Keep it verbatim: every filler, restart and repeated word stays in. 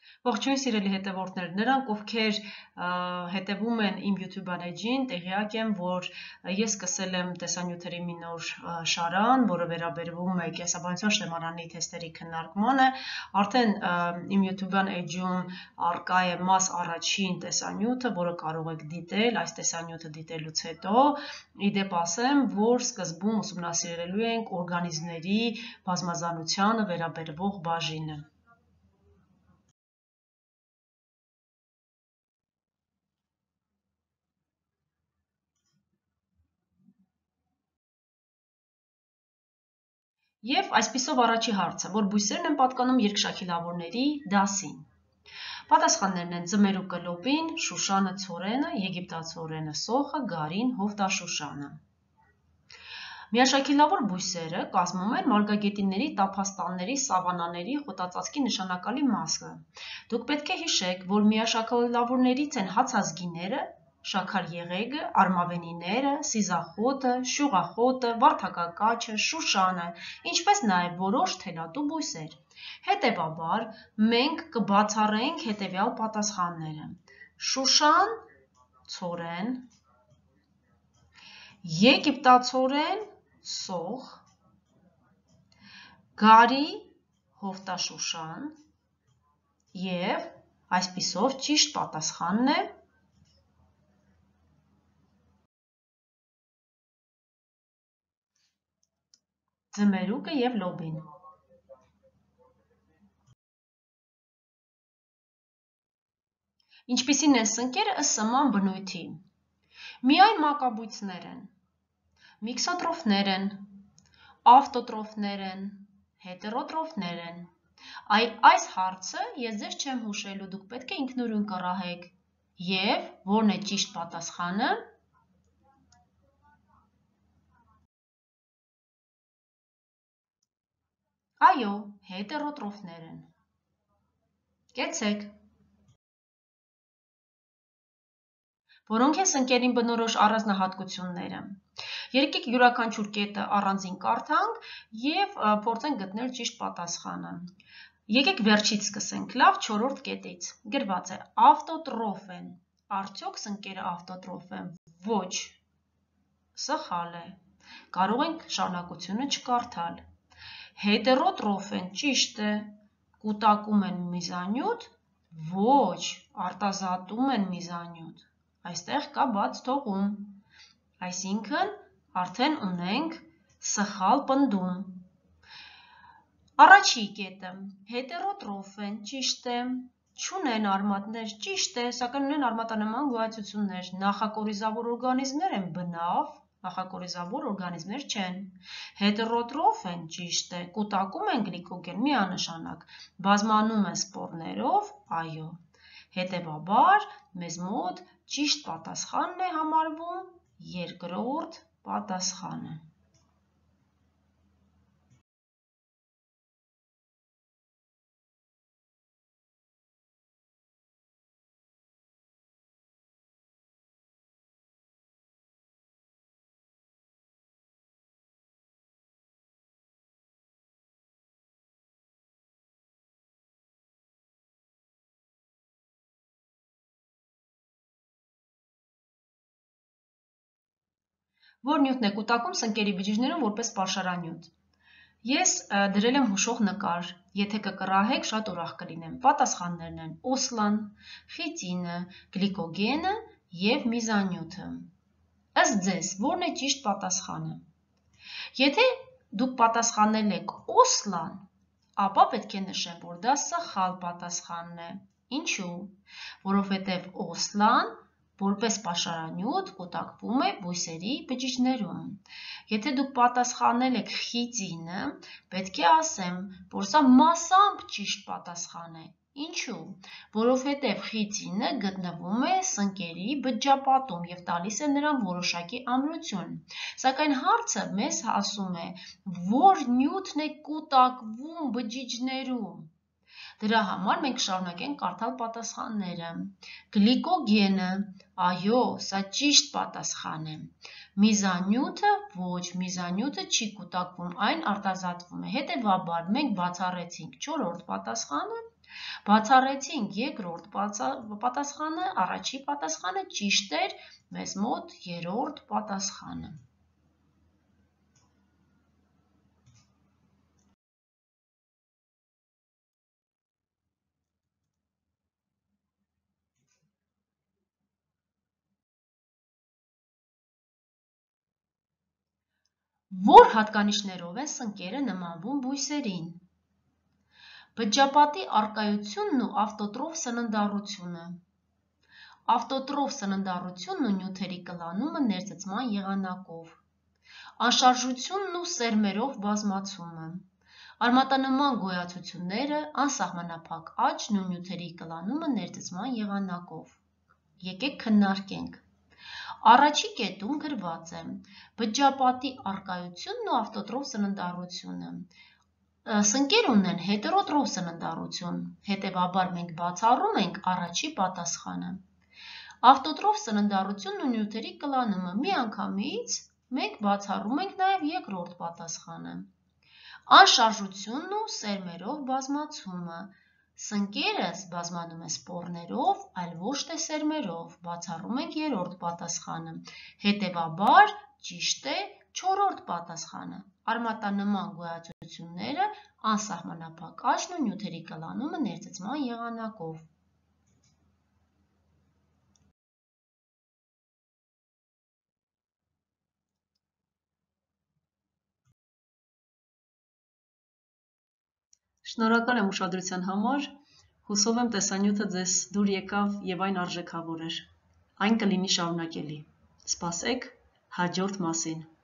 Ողջույն սիրելի հետևորդներ, նրանք ովքեր հետևում են իմ YouTube page-ին, տեղյակ եմ, որ ես սկսել եմ տեսանյութերի մի նոր շարան, որը վերաբերվում է կենսաբանության շտեմարանի թեստերի քննարկմանը։ Արդեն իմ YouTube page-ում առկա է մաս առաջին տեսանյութը, որը կարող եք դիտել, այս տեսանյութը դիտելուց հետո, ի դեպ ասեմ, որ սկզբում ուսումնասիրելու ենք օրգանիզմների բազմազանությանը վերաբերվող բաժինը։ Եվ այսպիսով առաջի հարցը, որ բույսերն են պատկանում երկշաքիլավորների դասին։ Պատասխաններն են ձմերուկը լոբին, շուշանը ցորենը, եգիպտացորենը սոխը, գարին հովտաշուշանը։ Միաշաքիլավոր բույսերը կազմում են մարգագետինների, տափաստանների, սավանաների, խոտածածկի նշանակալի մասը։ Դուք պետք է հիշեք, որ միաշաքիլավորներից են հացազգիները, շաքարեղեգը, արմավենիները, սիզախոտը, շյուղախոտը, վարդակակաչը, շուշանը, ինչպես նաև որոշ թելատու բույսեր։ Հետևաբար, մենք կբացառենք հետևյալ պատասխանները. շուշան, ցորեն, եգիպտացորեն, սոխ, գարի, հովտաշուշան և այսպիսով ճիշտ պատասխանն է ձմերուկը և լոբին։ Ինչպիսին են սնկերը ըստ սման բնույթի։ Միայն մակաբույծներ են, միքսոտրոֆներ են, ավտոտրոֆներ են, հետերոտրոֆներ են։ Այս հարցը ես ձեզ չեմ հուշելու, դուք պետք է ինքնուրույն կռահեք։ Եվ որն է ճիշտ պատասխանը։ Այո, հետերոտրոֆներ են։ Կեցեք։ Որոնք են սնկերին բնորոշ առանձնահատկությունները։ Եկեք յուրաքանչյուր կետը առանձին կարդանք և փորձենք գտնել ճիշտ պատասխանը։ Եկեք վերջից սկսենք, լավ, չորրորդ կետից։ Գրված է ավտոտրոֆ են։ Արդյոք սնկերը ավտոտրոֆ են։ Ոչ, սխալ է։ Կարող ենք շարունակությունը չկարդալ։ Հետերոտրոֆ են, ճիշտ է, կուտակում են միզանյութ, ոչ, արտազատում են միզանյութ։ Այստեղ կա բաց թողում, այսինքն արդեն ունենք սխալ պնդում։ Առաջի կետը հետերոտրոֆ են, ճիշտ է, չունեն արմատներ, ճիշտ է, սակայն ունեն արմատանման գոյացություններ, նախակորիզավոր օրգանիզմներ են, բնավ, նախակորիզավոր օրգանիզմներ չեն։ Հետերոտրոֆ են, ճիշտ է, կուտակում են գլիկոգեն, միանշանակ, բազմանում են սպորներով, այո։ Հետևաբար, մեզ մոտ ճիշտ պատասխանն է համարվում երկրորդ պատասխանը։ Որ նյութն է կուտակում սնկերի բջիջներում որպես պաշարանյութ։ Ես դրել եմ հուշող նկար, եթե կկռահեք, շատ ուրախ կլինեմ։ Պատասխաններն են օսլան, խիտինը, գլիկոգենը և միզանյութը։ Ըստ ձեզ, որն է ճիշտ պատասխանը։ Եթե դուք պատասխանել եք օսլան, ապա պետք է նշեմ, որ դա սխալ պատասխանն է։ Ինչու՞։ Որովհետև օսլան որպես պաշարանյութ կուտակվում է բույսերի բջիջներում։ Եթե դուք պատասխանել եք խիտինը, պետք է ասեմ, որ սա մասամբ ճիշտ պատասխան է։ Ինչու՞։ Որովհետև խիտինը գտնվում է սնկերի բջջապատում և տալիս է նրան որոշակի ամրություն։ Սակայն հարցը մեզ ասում է, որ նյութն է կուտակվում բջիջներում։ Դրա համար մենք շարունակենք կարդալ պատասխանները։ Գլիկոգենը, այո, սա ճիշտ պատասխան է։ Միզանյութը, ոչ, միզանյութը չի կուտակվում, այն արտազատվում է։ Հետևաբար մենք բացառեցինք չորրորդ պատասխանը, բացառեցինք երկրորդ պատասխանը, առաջի պատասխանը ճիշտ էր, մեզ մոտ երրորդ պատասխանը։ Որ հատկանիշներով են սնկերը նմանվում բույսերին։ Բջջապատի առկայությունն ու ավտոտրոֆ սննդառությունը։ Ավտոտրոֆ սննդառությունն ու նյութերի կլանումը ներծծման եղանակով։ Անշարժությունն ու սերմերով բազմացումը։ Արմատանման գոյացությունները, անսահմանափակ աճն ու նյութերի կլանումը ներծծման եղանակով։ Եկեք քննարկենք։ Առաջի կետում գրված է բջջապատի առկայությունն ու ավտոտրոֆ սննդառությունը։ Սնկեր ունեն հետերոտրոֆ սննդառություն, հետևաբար մենք բացառում ենք առաջի պատասխանը։ Ավտոտրոֆ սննդառությունն ու նյութերի կլանումը միանգամից մենք բացառում ենք նաև երկրորդ պատասխանը։ Անշարժությունն ու սերմերով բազմացումը։ Սնկերս բազմանում է սպորներով, այլ ոչ թե սերմերով, բացառում ենք երրորդ պատասխանը։ Հետևաբար ճիշտ է չորրորդ պատասխանը։ Արմատանման գոյացությունները, անսահմանափակ աճն ու նյութերի կլանումը ներծծման եղանակով։ Շնորհակալ եմ ուշադրության համար, հուսով եմ տեսանյութը ձեզ դուր եկավ և այն արժեքավոր էր։ Այն կլինի շարունակելի։ Սպասեք հաջորդ մասին։